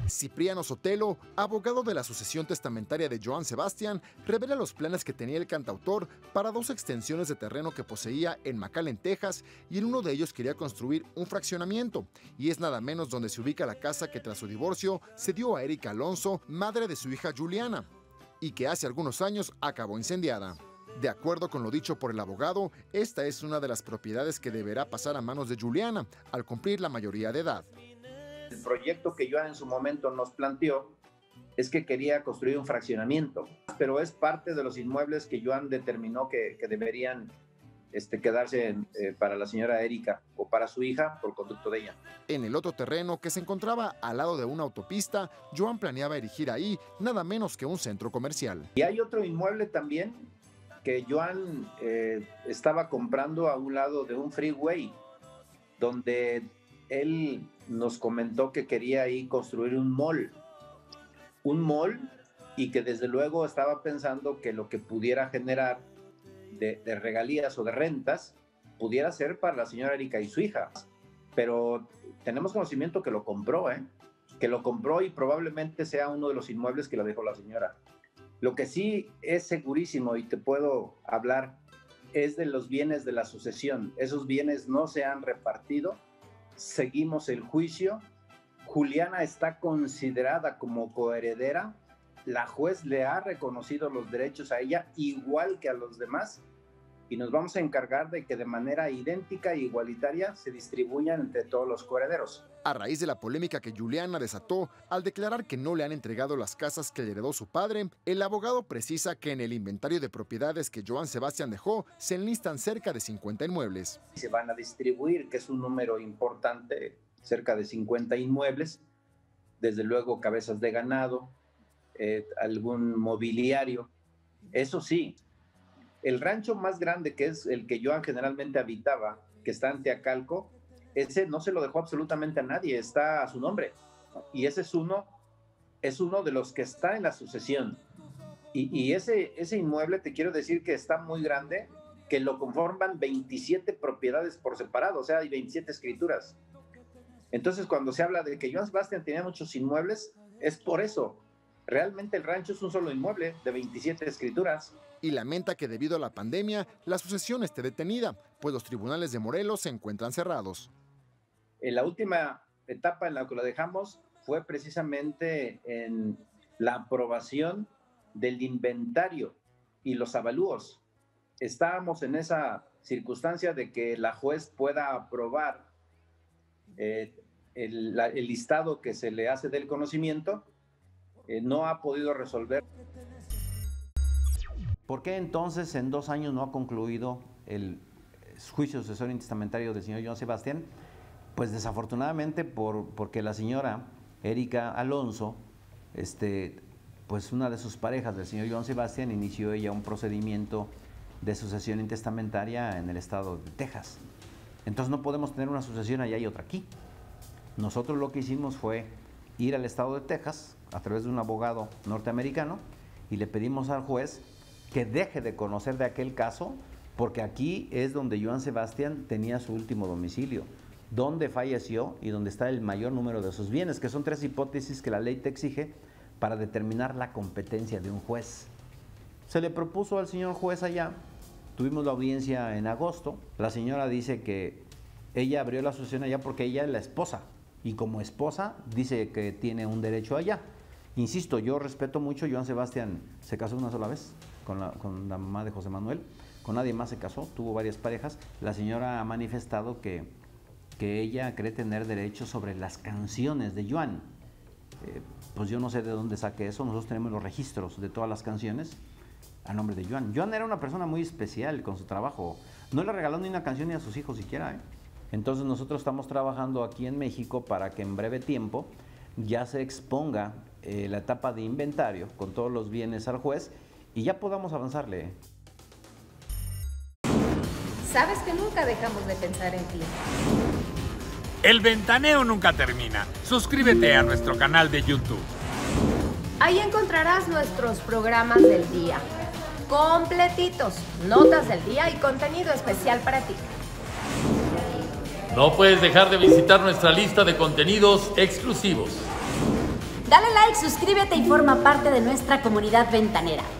Cipriano Sotelo, abogado de la sucesión testamentaria de Johann Sebastian, revela los planes que tenía el cantautor para 2 extensiones de terreno que poseía en McAllen, Texas, y en uno de ellos quería construir un fraccionamiento, y es nada menos donde se ubica la casa que tras su divorcio se dio a Erika Alonso, madre de su hija Juliana, y que hace algunos años acabó incendiada. De acuerdo con lo dicho por el abogado, esta es una de las propiedades que deberá pasar a manos de Juliana al cumplir la mayoría de edad. El proyecto que Joan en su momento nos planteó es que quería construir un fraccionamiento, pero es parte de los inmuebles que Joan determinó que deberían quedarse para la señora Erika o para su hija por conducto de ella. En el otro terreno, que se encontraba al lado de una autopista, Joan planeaba erigir ahí nada menos que un centro comercial. Y hay otro inmueble también que Joan estaba comprando a un lado de un freeway, donde él nos comentó que quería ahí construir un mall, y que desde luego estaba pensando que lo que pudiera generar de regalías o de rentas pudiera ser para la señora Erika y su hija. Pero tenemos conocimiento que lo compró, y probablemente sea uno de los inmuebles que le dejó la señora. Lo que sí es segurísimo y te puedo hablar es de los bienes de la sucesión. Esos bienes no se han repartido. Seguimos el juicio. Juliana está considerada como coheredera. La juez le ha reconocido los derechos a ella igual que a los demás, y nos vamos a encargar de que de manera idéntica e igualitaria se distribuyan entre todos los coherederos. A raíz de la polémica que Juliana desató al declarar que no le han entregado las casas que le heredó su padre, el abogado precisa que en el inventario de propiedades que Johann Sebastian dejó se enlistan cerca de 50 inmuebles. Se van a distribuir, que es un número importante, cerca de 50 inmuebles, desde luego cabezas de ganado, algún mobiliario. Eso sí, el rancho más grande, que es el que Joan generalmente habitaba, que está en Teacalco, ese no se lo dejó absolutamente a nadie, está a su nombre. Y ese es uno de los que está en la sucesión. Y ese inmueble, te quiero decir que está muy grande, que lo conforman 27 propiedades por separado, o sea, hay 27 escrituras. Entonces, cuando se habla de que Johann Sebastian tenía muchos inmuebles, es por eso. Realmente el rancho es un solo inmueble de 27 escrituras. Y lamenta que debido a la pandemia, la sucesión esté detenida, pues los tribunales de Morelos se encuentran cerrados. La última etapa en la que lo dejamos fue precisamente en la aprobación del inventario y los avalúos. Estábamos en esa circunstancia de que la juez pueda aprobar el listado que se le hace del conocimiento. No ha podido resolver. ¿Por qué entonces en 2 años no ha concluido el juicio sucesorio intestamentario del señor Johann Sebastian? Pues desafortunadamente porque la señora Erika Alonso, pues una de sus parejas del señor Johann Sebastian, inició ella un procedimiento de sucesión intestamentaria en el estado de Texas. Entonces no podemos tener una sucesión allá y otra aquí. Nosotros lo que hicimos fue ir al estado de Texas a través de un abogado norteamericano y le pedimos al juez que deje de conocer de aquel caso, porque aquí es donde Johann Sebastian tenía su último domicilio, donde falleció y donde está el mayor número de sus bienes, que son 3 hipótesis que la ley te exige para determinar la competencia de un juez. Se le propuso al señor juez allá, tuvimos la audiencia en agosto, la señora dice que ella abrió la sucesión allá porque ella es la esposa, y como esposa dice que tiene un derecho allá. Insisto, yo respeto mucho, Johann Sebastian se casó una sola vez con la mamá de José Manuel, con nadie más se casó, tuvo varias parejas. La señora ha manifestado que ella cree tener derecho sobre las canciones de Johann. Pues yo no sé de dónde saque eso, nosotros tenemos los registros de todas las canciones a nombre de Johann. Johann era una persona muy especial con su trabajo, no le regaló ni una canción ni a sus hijos siquiera, Entonces nosotros estamos trabajando aquí en México para que en breve tiempo ya se exponga la etapa de inventario con todos los bienes al juez y ya podamos avanzarle. Sabes que nunca dejamos de pensar en ti. El ventaneo nunca termina. Suscríbete a nuestro canal de YouTube. Ahí encontrarás nuestros programas del día, completitos, notas del día y contenido especial para ti. No puedes dejar de visitar nuestra lista de contenidos exclusivos. Dale like, suscríbete y forma parte de nuestra comunidad ventanera.